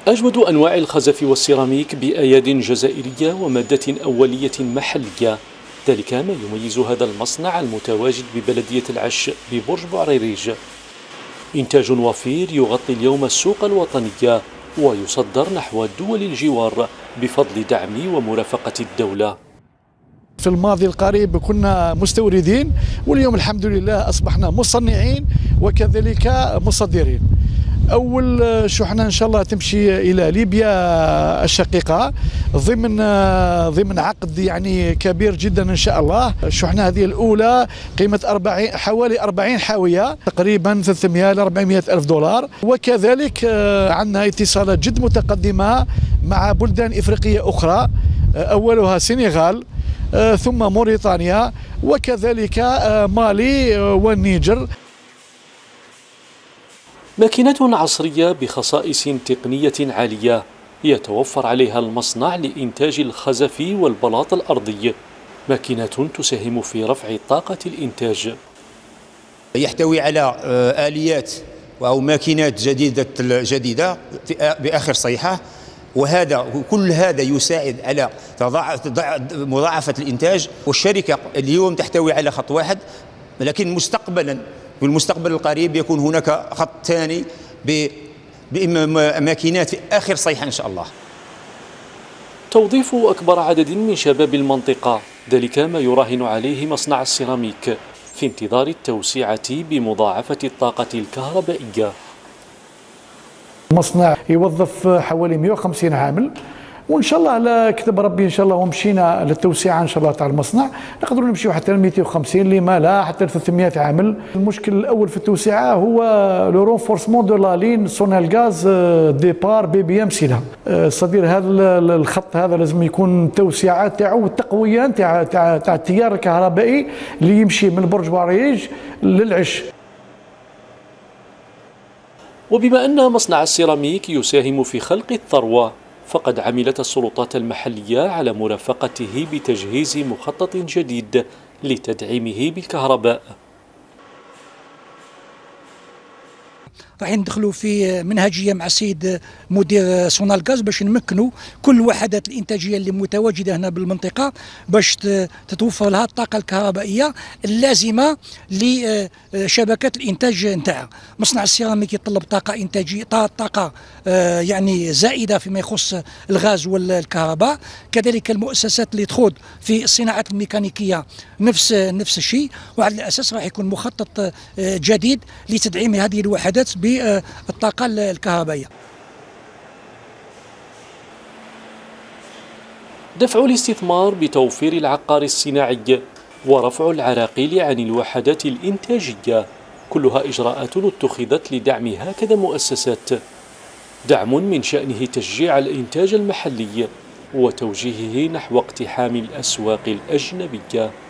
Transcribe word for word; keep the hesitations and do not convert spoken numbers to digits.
أجود أنواع الخزف والسيراميك بأياد جزائرية ومادة أولية محلية، ذلك ما يميز هذا المصنع المتواجد ببلدية العش ببرج بوعريريج. إنتاج وفير يغطي اليوم السوق الوطنية ويصدر نحو دول الجوار بفضل دعم ومرافقة الدولة. في الماضي القريب كنا مستوردين، واليوم الحمد لله أصبحنا مصنعين وكذلك مصدرين. أول شحنة إن شاء الله تمشي إلى ليبيا الشقيقة ضمن ضمن عقد يعني كبير جدا إن شاء الله. الشحنة هذه الأولى قيمة أربعين حوالي أربعين حاوية تقريبا ثلاثمئة إلى أربعمئة ألف دولار، وكذلك عندنا اتصالات جد متقدمة مع بلدان إفريقية أخرى، أولها السنغال ثم موريتانيا وكذلك مالي والنيجر. ماكينة عصرية بخصائص تقنية عالية يتوفر عليها المصنع لإنتاج الخزف والبلاط الأرضي، ماكينة تساهم في رفع طاقة الإنتاج. يحتوي على آليات أو ماكينات جديدة جديدة بآخر صيحة، وهذا كل هذا يساعد على مضاعفة الإنتاج. والشركة اليوم تحتوي على خط واحد، لكن مستقبلا في المستقبل القريب يكون هناك خط ثاني بماكينات في آخر صيحة إن شاء الله. توظيف أكبر عدد من شباب المنطقة، ذلك ما يراهن عليه مصنع السيراميك في انتظار التوسعة بمضاعفة الطاقة الكهربائية. المصنع يوظف حوالي مئة وخمسين عامل، وان شاء الله على كتب ربي ان شاء الله ومشينا للتوسعه ان شاء الله تاع المصنع نقدروا نمشيو حتى ل مئتين وخمسين، لما لا حتى ل ثلاثمئة عامل. المشكل الاول في التوسعه هو لو رونفورسمون دو لا لين سونال غاز ديبار بي بي ام سيلا، صدير هذا الخط هذا لازم يكون توسعه تاعو والتقويه تاع تاع تاع التيار الكهربائي اللي يمشي من برج بوعريريج للعش. وبما أن مصنع السيراميك يساهم في خلق الثروة، فقد عملت السلطات المحلية على مرافقته بتجهيز مخطط جديد لتدعيمه بالكهرباء. راح ندخلوا في منهجيه مع السيد مدير سونال غاز باش نمكنوا كل وحدات الانتاجيه اللي متواجده هنا بالمنطقه باش تتوفر لها الطاقه الكهربائيه اللازمه لشبكات الانتاج نتاعها. مصنع السيراميك يتطلب طاقه انتاجيه طاقه يعني زائده فيما يخص الغاز والكهرباء، كذلك المؤسسات اللي تخوض في الصناعات الميكانيكيه نفس نفس الشيء، وعلى الاساس راح يكون مخطط جديد لتدعيم هذه الوحدات بالطاقة الكهربائية. دفع الاستثمار بتوفير العقار الصناعي ورفع العراقيل عن الوحدات الإنتاجية كلها إجراءات اتخذت لدعم هكذا مؤسسات، دعم من شأنه تشجيع الإنتاج المحلي وتوجيهه نحو اقتحام الأسواق الأجنبية.